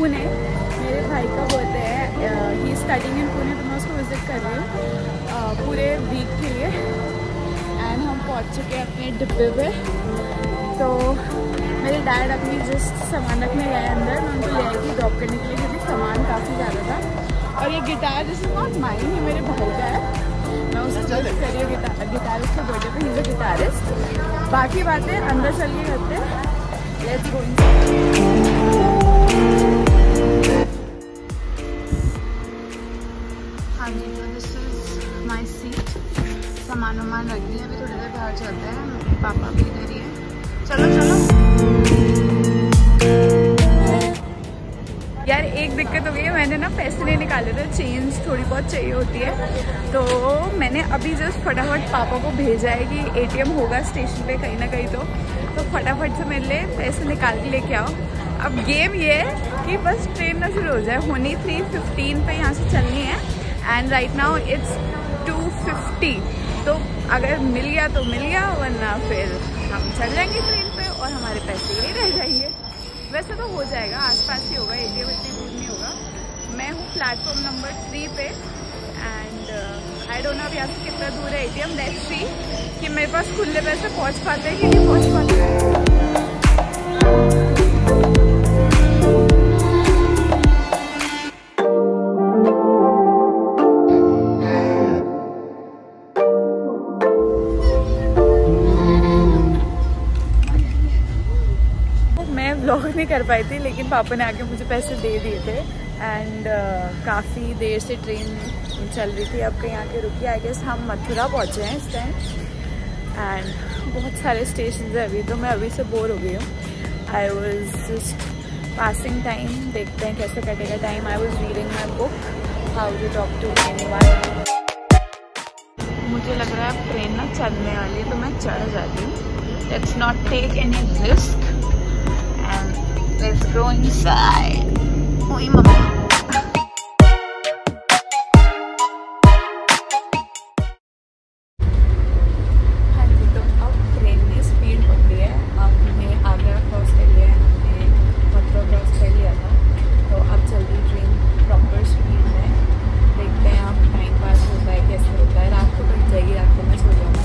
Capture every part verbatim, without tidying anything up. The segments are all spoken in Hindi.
पुणे। मेरे भाई का बर्थडे है, ही स्टडिंग इन पुणे, तो मैं उसको विज़िट कर रही हूँ पूरे वीक के लिए। एंड हम पहुँच चुके हैं अपने डिब्बे पे। तो मेरे डैड अपनी जस्ट सामान रखने गए अंदर, मैं उनको ले आई थी ड्रॉप करने के लिए क्योंकि सामान काफ़ी ज़्यादा था। और ये guitar this is not mine, ये मेरे भाई का है, मैं उसको गिफ्ट कर रही हूँ गिटार गिटार उसके बर्थडे पे, ही इज़ अ गिटारिस्ट। बाकी बातें अंदर चल के करते हैं, लेट्स गो इनसाइड। हाँ जी, तो दिस इज माई सीट, सामान वामान रख दिया, अभी थोड़ी देर बाहर चलते हैं, पापा भी इधर ही है, चलो चलो। यार एक दिक्कत हो गई है, मैंने ना पैसे नहीं निकाले थे, चेंज थोड़ी बहुत चाहिए होती है, तो मैंने अभी जस्ट फटाफट पापा को भेजा है कि एटीएम होगा स्टेशन पे कहीं ना कहीं, तो तो फटाफट से मेरे लिए पैसे निकाल के लेके आओ। अब गेम ये है कि बस ट्रेन ना शुरू हो जाए, होनी थ्री फिफ्टीन पे यहाँ से चलनी है and right now it's two fifty, तो अगर मिल गया तो मिल गया, वरना फिर हम चल जाएंगे ट्रेन पे और हमारे पैसे यही रह जाएंगे। वैसे तो हो जाएगा, आसपास ही होगा, एटीएम इतनी दूर नहीं होगा। मैं हूँ प्लेटफॉर्म नंबर थ्री पे एंड आई डोंट नो अब यहाँ से कितना दूर है एटीएम, लेट्स सी कि मेरे पास खुले पैसे पहुँच पाते हैं कि नहीं पहुँच पाते हैं। व्लॉग नहीं कर पाई थी, लेकिन पापा ने आके मुझे पैसे दे दिए थे एंड uh, काफ़ी देर से ट्रेन चल रही थी, अब कहीं आके रुकी। आई गेस हम मथुरा पहुँचे हैं इस टाइम एंड बहुत सारे स्टेशन है अभी, तो मैं अभी से बोर हो गई हूँ। I was just passing time, देखते हैं कैसे कटेगा time. I was reading my book how to talk to anyone. मुझे लग रहा है ट्रेन ना चलने वाली है, तो मैं चढ़ जाती हूँ। Let's not take any risk and let's go inside. Oi mama. हाँ जी, तो अब ट्रेन ने स्पीड पकड़ी है, हमने आगरा क्रॉस कर लिया है, हमने मथुरा क्रॉस कर लिया था, तो अब चल रही ट्रेन प्रॉपर स्पीड में। देखते हैं अब टाइम पास होता है कैसे होता है, रात को कट जाएगी, रात को मैं सो जाऊँगी।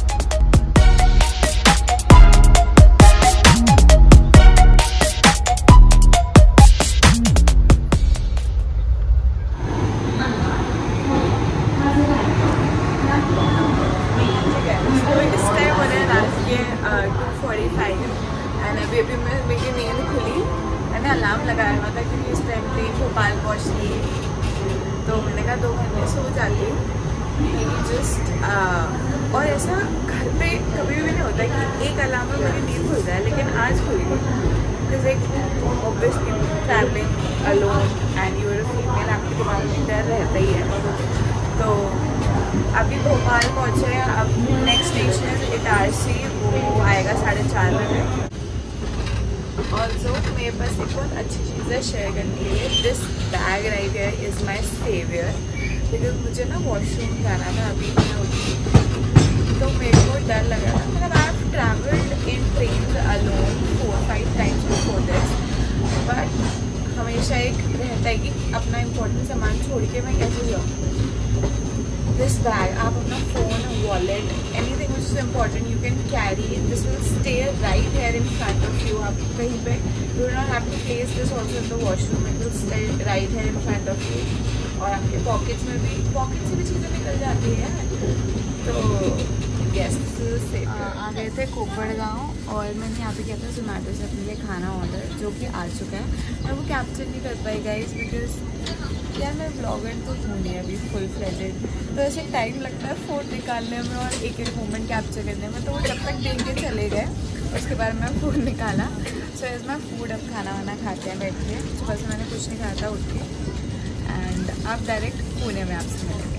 अभी अभी मैं मेरी नींद खुली, मैंने अलार्म लगाया हुआ था क्योंकि इस टाइम ट्रेन भोपाल पहुँचनी है, तो मैंने कहा दो घंटे सो जाती हूँ जस्ट। और ऐसा घर पे कभी भी नहीं होता कि एक अलार्म में मेरी नींद खुल जाए, लेकिन आज खुल गई बिकॉज एक obviously travelling alone and you are a female, आपके दिमाग में डर रहता ही है। तो अभी भोपाल पहुँचे हैं, अब नेक्स्ट स्टेशन है इटारसी, वो आएगा साढ़े चार बजे। ऑल्सो मेरे पास एक बहुत अच्छी चीज़ है शेयर करने के लिए, this bag right here is my saviour, because मुझे ना वॉशरूम जाना था अभी मैं उठी, तो मेरे को डर लगा था। मतलब I have travelled in train alone four five times before this, but हमेशा एक रहता है कि अपना इम्पोर्टेंट सामान छोड़ के मैं कैसे जाऊँ। दिस बैग, आप अपना phone, wallet, anything which is important you can carry, this will stay right here in front of you. आप कहीं पे you will not have to place this also in the washroom, it will stay right here in front of you. और आपके पॉकेट्स में भी पॉकेट से भी चीज़ें निकल जाती हैं, तो यस से आ गए थे कोपड़ गाँव और मैंने यहाँ पे किया था जोमेटो से अपने लिए खाना ऑर्डर, जो कि आ चुका है। मैं वो कैप्चर नहीं कर पाई गाइस बिकॉज यार मैं ब्लॉगर तो हूँ नहीं अभी फुल फ्लेजेड, तो ऐसे टाइम लगता है फ़ोन निकालने में और एक एक मोमेंट कैप्चर करने में, तो वो जब तक देख के चले गए उसके बाद मैं फ़ोन निकाला। सो इस मैं फूड अब खाना वाना खाते हैं बैठ के, सुबह से मैंने कुछ नहीं खाया था उठ के, एंड अब डायरेक्ट पुणे में आपसे मिलेंगे।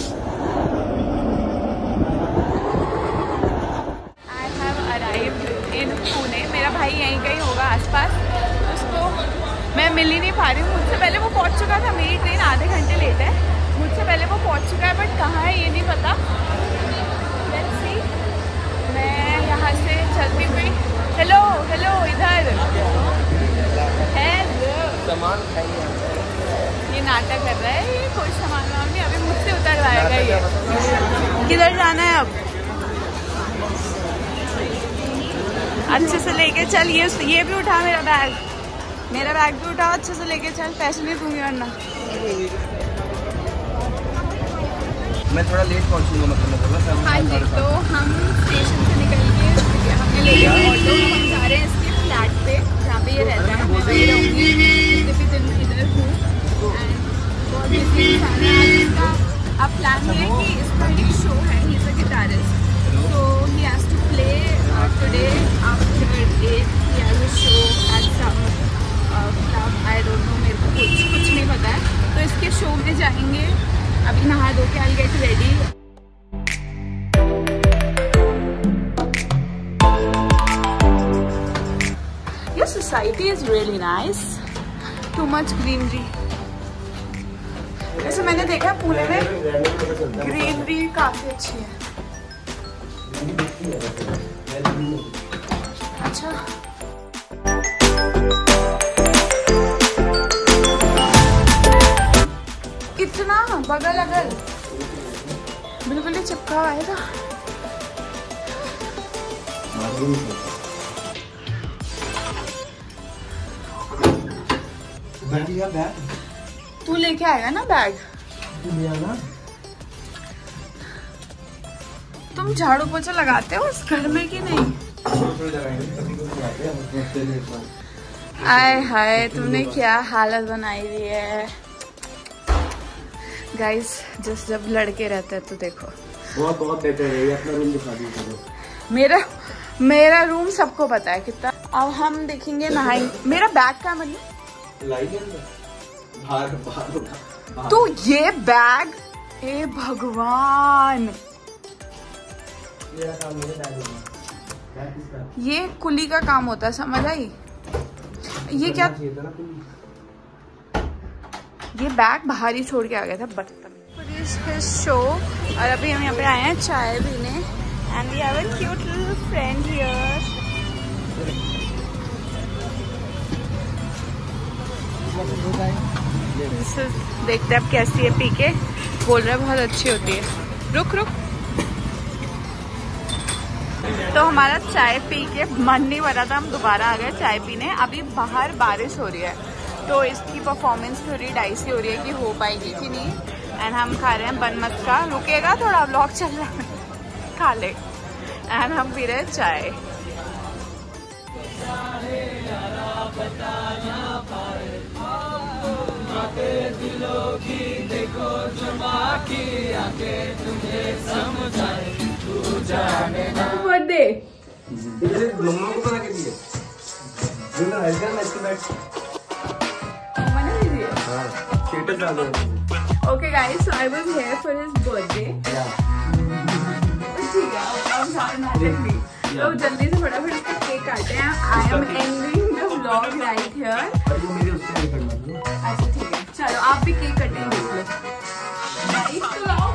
I have arrived in Pune, मेरा भाई यहीं कहीं होगा आसपास, उसको मैं मिल ही नहीं पा रही हूँ। मुझसे पहले वो पहुँच चुका था, मेरी ट्रेन आधे घंटे लेट है, मुझसे पहले वो पहुँच चुका है, बट कहाँ है ये नहीं पता। लेट्स सी, मैं यहाँ से चलती हुई, हेलो हेलो इधर हेलो सामान खाएंगे। ये नाटक कर रहा है, ये कोई सामान वामान नहीं, अभी मुझसे उतरवाएगा ये। किधर जाना है अब? अच्छे से लेके चल। ये ये भी उठा मेरा बैग, मेरा बैग भी उठा, अच्छे से लेके चल, पैसे नहीं दूंगी वरना। मैं थोड़ा लेट पहुंचूंगा, मतलब मैं हाँ जी, तो हम स्टेशन से निकल के हमने ले लिया ऑटो, हम जा रहे हैं इसके फ्लैट पे जहाँ पे ये रहता है। मैं वही रहूँगी, जितने भी दिन इधर हूँ। एंड बहुत बिजी इंसान है। आज इसका अब प्लान है कि इसका एक शो है, he is a guitarist, so he has to play today after eight, he has a show at some club, I don't know, मेरे को कुछ कुछ नहीं पता है। तो इसके शो में जाएंगे। अभी नहा धो के आई get ready. Your society is really nice. Too much greenery. वैसे मैंने देखा पुणे में ग्रीनरी काफी अच्छी है। अच्छा, इतना बगल अगल बिल्कुल ही चिपका हुआ है था। बैग तू लेके आएगा ना बैग? तुम झाड़ू पोछा लगाते हो उस घर में कि नहीं? आय हाय, तुमने क्या हालत बनाई दी है गाइस। जस्ट जब लड़के रहते हैं तो देखो, बहुत बहुत बेटर है। अपना रूम दिखा दीजिए। मेरा मेरा रूम सबको पता है कितना। अब हम देखेंगे नहाई। मेरा बैग का मतलब तो ये बैग, ए भगवान, ये कुली का काम होता है, समझ आई? ये क्या, ये बैग बाहर ही छोड़ के आ गया था बर्तन शो। और अभी हम यहाँ पे आए हैं चाय पीने। And we have a cute little friend here. देखते हैं अब कैसी है पी के। बोल रहा है बहुत अच्छी होती है। रुक रुक। तो हमारा चाय पी के मन नहीं भरा था, हम दोबारा आ गए चाय पीने। अभी बाहर बारिश हो रही है तो इसकी परफॉर्मेंस थोड़ी डाइसी हो रही है कि हो पाएगी कि नहीं। एंड हम खा रहे हैं बन मस्का। रुकेगा थोड़ा, व्लॉग चल रहा है, खा ले। एंड हम पी रहे हैं चाय। बर्थडे मम्मा को बना के दिए। Okay guys, so I was here for his birthday. ठीक है, अब नाचेंगे। तो जल्दी से फटाफट इसका केक काटते हैं। I am ending the vlog right here. अच्छा ठीक है, चलो आप भी केक कटिंग देख लो। Nice vlog.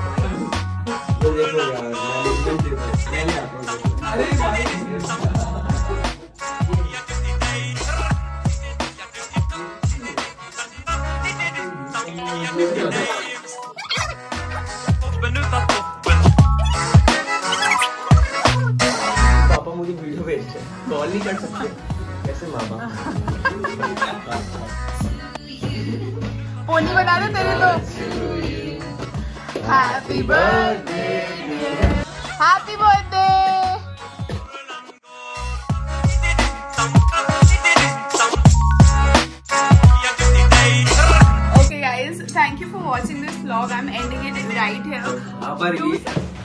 पापा मुझे वीडियो भेजते हैं, कॉल नहीं कर सकते कैसे मामा। पोनी बना दे तेरे तो। Happy birthday, happy birthday. Okay guys, thank you for watching this vlog. I'm ending it right here.